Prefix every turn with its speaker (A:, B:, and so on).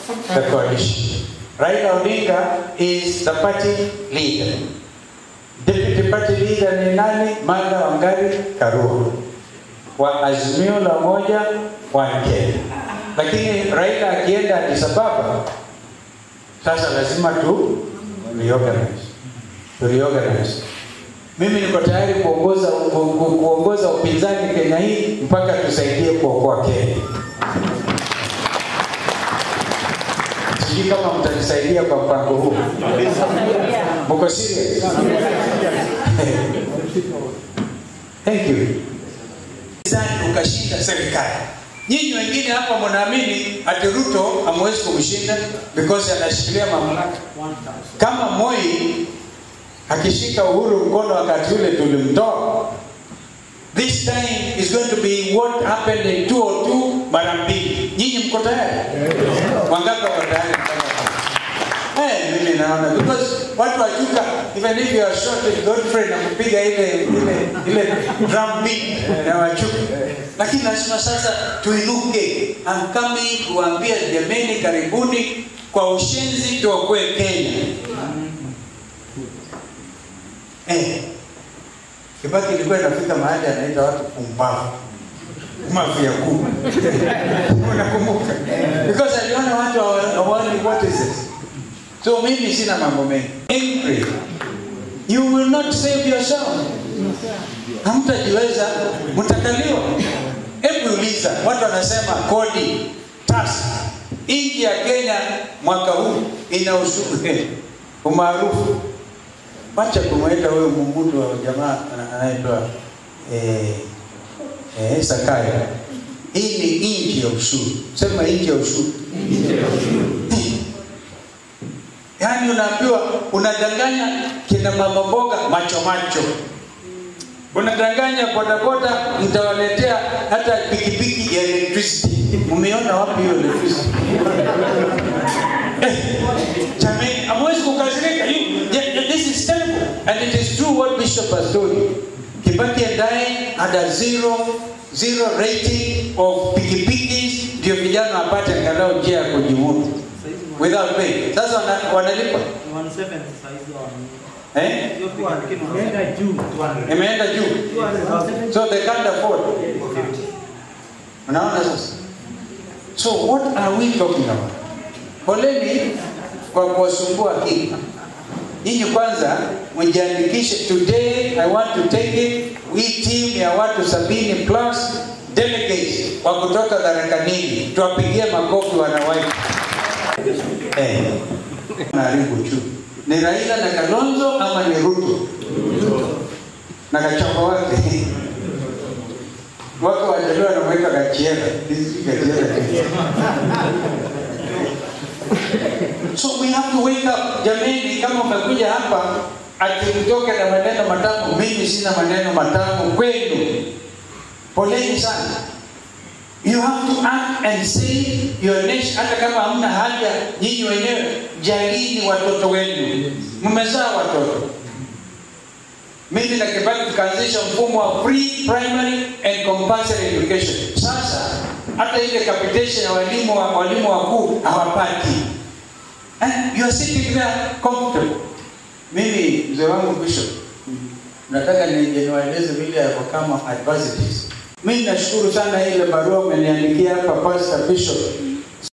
A: the coalition. Raila Odinga is the party leader. Deputy party leader ni nani? Martha Wangari Karua wa Azimio la Umoja wa Kenya. Lakini Raila akienda Addis Ababa, sasa lazima reorganize. Mimi niko tayari kuongoza upinzani Kenya hii mpaka tusaidie kuokoa Kenya. Sijui kama mtanisaidia kwa mpango huu. Mko serious? Thank you. Upinzani ukashinda serikali. Nyinyi wengine hapa mnaamini ati Ruto hamwezi kumshinda because anashikilia mamlaka. Kama Moi akishika Uhuru mkono wakati ule tulimtoa. This time is going to be what happened in 2002 mara mbili. Nyinyi mko tayari? Wangapi wako tayari? Mimi naona because watu wachuka, even if you are short with Godfrey na kupiga ile drum beat na wachuka. Lakini lazima sasa tuinuke. I'm coming kuambia jameni, karibuni kwa ushenzi tuokoe Kenya. Kibaki ilikuwa inafika mahali anaita watu pumbavu. Mafia kubwa. Unakumbuka? Because aliona watu hawani what is this? So mimi sina mambo mengi. Angry. You will not save yourself. Hamtajiweza, mtakaliwa. Hebu uliza, watu wanasema kodi, tax. Nchi ya Kenya mwaka huu ina ushuru umaarufu. Wacha kumweka wewe mumudu wa jamaa anaitwa Sakaya. Hii ni nchi ya ushuru. Sema nchi ya ushuru. Yaani unaambiwa unadanganya kina mama mboga macho. Unadanganya bodaboda mtawaletea hata pikipiki ya electricity. Umeona wapi hiyo electricity? Jamani, hamwezi kukasirika. This is terrible. And it is true what Bishop has told you. Kibaki and I had a zero rating of pikipikis ndio vijana wapate angalau njia ya kujimudu without pay. Sasa wanalipa 170 imeenda juu. So they can't afford. Unaona sasa? So what are we talking about? Poleni kwa kuwasumbua hii. Nyinyi kwanza mjiandikishe. Today I want to take it. We team ya watu 70 plus delegates wa kutoka Tharaka-Nithi. Tuwapigie makofi wanawake. Naribu chu. Ni Raila na Kalonzo ama ni Ruto? Na kachapa wake. Wako wajaliwa na mweka kachiera. So we have to wake up. Jamani, kama umekuja hapa ati mtoke na maneno matamu, mimi sina maneno matamu kwenu. Poleni sana. You have to act and say your nation. Hata kama hamna haja nyinyi wenyewe, jalini watoto wenu. Mmezaa watoto. Mimi na Kibaki tukaanzisha mfumo wa free primary and compulsory education. Sasa hata ile capitation ya walimu wakuu hawapati. And you are sitting there comfortable. Mimi mzee wangu Bishop, nataka niwaeleze vile ya kama adversities. Mimi nashukuru sana ile barua umeniandikia hapa Pastor Bishop